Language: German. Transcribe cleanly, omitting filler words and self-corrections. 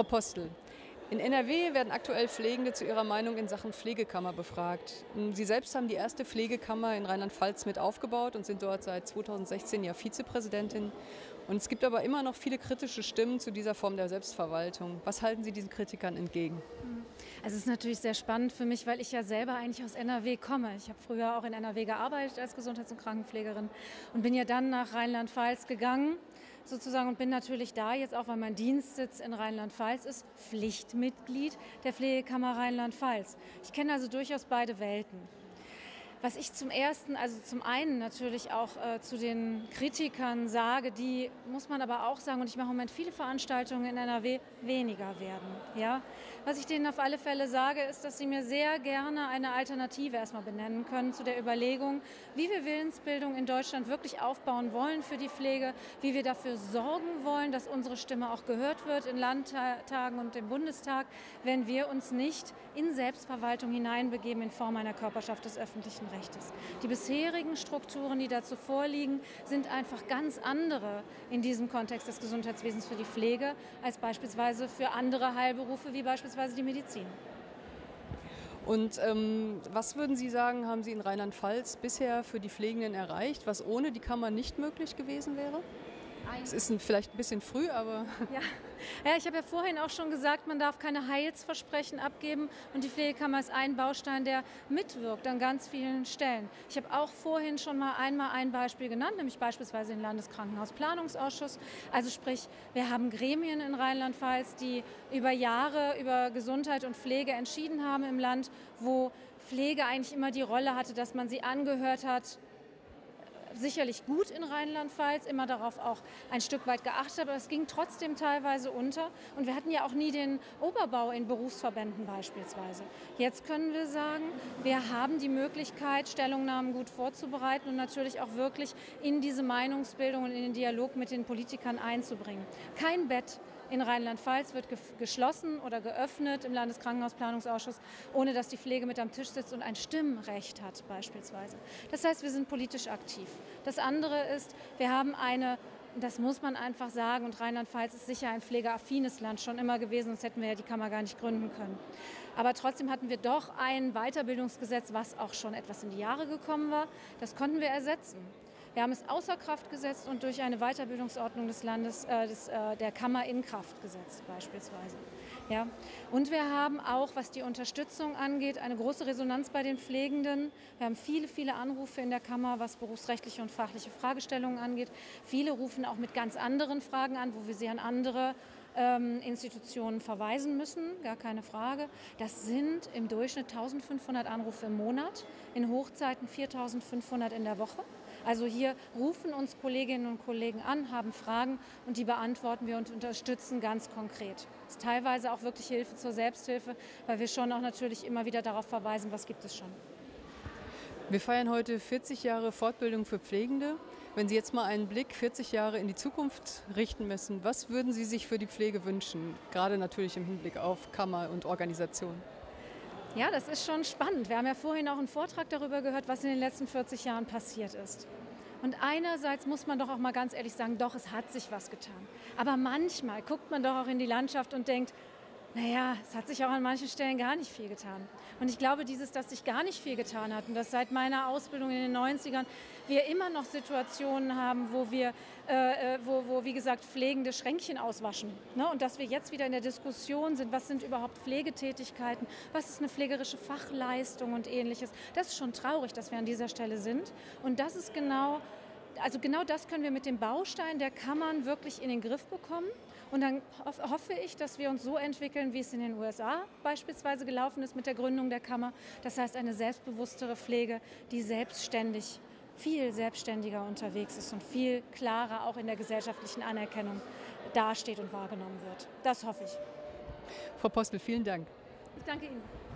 Frau Postel, in NRW werden aktuell Pflegende zu ihrer Meinung in Sachen Pflegekammer befragt. Sie selbst haben die erste Pflegekammer in Rheinland-Pfalz mit aufgebaut und sind dort seit 2016 ja Vizepräsidentin. Und es gibt aber immer noch viele kritische Stimmen zu dieser Form der Selbstverwaltung. Was halten Sie diesen Kritikern entgegen? Also es ist natürlich sehr spannend für mich, weil ich ja selber eigentlich aus NRW komme. Ich habe früher auch in NRW gearbeitet als Gesundheits- und Krankenpflegerin und bin ja dann nach Rheinland-Pfalz gegangen sozusagen und bin natürlich da jetzt auch, weil mein Dienstsitz in Rheinland-Pfalz ist, Pflichtmitglied der Pflegekammer Rheinland-Pfalz. Ich kenne also durchaus beide Welten. Was ich zum einen natürlich auch zu den Kritikern sage, die muss man aber auch sagen, und ich mache im Moment viele Veranstaltungen in NRW, weniger werden. Ja? Was ich denen auf alle Fälle sage, ist, dass sie mir sehr gerne eine Alternative erstmal benennen können zu der Überlegung, wie wir Willensbildung in Deutschland wirklich aufbauen wollen für die Pflege, wie wir dafür sorgen wollen, dass unsere Stimme auch gehört wird in Landtagen und im Bundestag, wenn wir uns nicht in Selbstverwaltung hineinbegeben in Form einer Körperschaft des öffentlichen Rechtes. Die bisherigen Strukturen, die dazu vorliegen, sind einfach ganz andere in diesem Kontext des Gesundheitswesens für die Pflege als beispielsweise für andere Heilberufe wie beispielsweise die Medizin. Und was würden Sie sagen, haben Sie in Rheinland-Pfalz bisher für die Pflegenden erreicht, was ohne die Kammer nicht möglich gewesen wäre? Es ist vielleicht ein bisschen früh, aber... Ja, ich habe ja vorhin auch schon gesagt, man darf keine Heilsversprechen abgeben und die Pflegekammer ist ein Baustein, der mitwirkt an ganz vielen Stellen. Ich habe auch vorhin schon mal einmal ein Beispiel genannt, nämlich beispielsweise den Landeskrankenhausplanungsausschuss. Also sprich, wir haben Gremien in Rheinland-Pfalz, die über Jahre über Gesundheit und Pflege entschieden haben im Land, wo Pflege eigentlich immer die Rolle hatte, dass man sie angehört hat, sicherlich gut in Rheinland-Pfalz, immer darauf auch ein Stück weit geachtet, aber es ging trotzdem teilweise unter. Und wir hatten ja auch nie den Oberbau in Berufsverbänden beispielsweise. Jetzt können wir sagen, wir haben die Möglichkeit, Stellungnahmen gut vorzubereiten und natürlich auch wirklich in diese Meinungsbildung und in den Dialog mit den Politikern einzubringen. Kein Bett in Rheinland-Pfalz wird geschlossen oder geöffnet im Landeskrankenhausplanungsausschuss, ohne dass die Pflege mit am Tisch sitzt und ein Stimmrecht hat beispielsweise. Das heißt, wir sind politisch aktiv. Das andere ist, wir haben das muss man einfach sagen, und Rheinland-Pfalz ist sicher ein pflegeaffines Land schon immer gewesen, sonst hätten wir ja die Kammer gar nicht gründen können. Aber trotzdem hatten wir doch ein Weiterbildungsgesetz, was auch schon etwas in die Jahre gekommen war. Das konnten wir ersetzen. Wir haben es außer Kraft gesetzt und durch eine Weiterbildungsordnung des Landes, der Kammer in Kraft gesetzt beispielsweise. Ja. Und wir haben auch, was die Unterstützung angeht, eine große Resonanz bei den Pflegenden. Wir haben viele, viele Anrufe in der Kammer, was berufsrechtliche und fachliche Fragestellungen angeht. Viele rufen auch mit ganz anderen Fragen an, wo wir sie an andere Institutionen verweisen müssen, gar keine Frage. Das sind im Durchschnitt 1500 Anrufe im Monat, in Hochzeiten 4500 in der Woche. Also hier rufen uns Kolleginnen und Kollegen an, haben Fragen und die beantworten wir und unterstützen ganz konkret. Das ist teilweise auch wirklich Hilfe zur Selbsthilfe, weil wir schon auch natürlich immer wieder darauf verweisen, was gibt es schon. Wir feiern heute 40 Jahre Fortbildung für Pflegende. Wenn Sie jetzt mal einen Blick 40 Jahre in die Zukunft richten müssen, was würden Sie sich für die Pflege wünschen? Gerade natürlich im Hinblick auf Kammer und Organisation. Ja, das ist schon spannend. Wir haben ja vorhin auch einen Vortrag darüber gehört, was in den letzten 40 Jahren passiert ist. Und einerseits muss man doch auch mal ganz ehrlich sagen, doch, es hat sich was getan. Aber manchmal guckt man doch auch in die Landschaft und denkt, naja, es hat sich auch an manchen Stellen gar nicht viel getan. Und ich glaube, dass sich gar nicht viel getan hat und dass seit meiner Ausbildung in den 90ern wir immer noch Situationen haben, wo wie gesagt, pflegende Schränkchen auswaschen. Ne? Und dass wir jetzt wieder in der Diskussion sind, was sind überhaupt Pflegetätigkeiten, was ist eine pflegerische Fachleistung und Ähnliches. Das ist schon traurig, dass wir an dieser Stelle sind. Und das ist genau das können wir mit dem Baustein der Kammern wirklich in den Griff bekommen. Und dann hoffe ich, dass wir uns so entwickeln, wie es in den USA beispielsweise gelaufen ist mit der Gründung der Kammer. Das heißt, eine selbstbewusstere Pflege, die viel selbstständiger unterwegs ist und viel klarer auch in der gesellschaftlichen Anerkennung dasteht und wahrgenommen wird. Das hoffe ich. Frau Postel, vielen Dank. Ich danke Ihnen.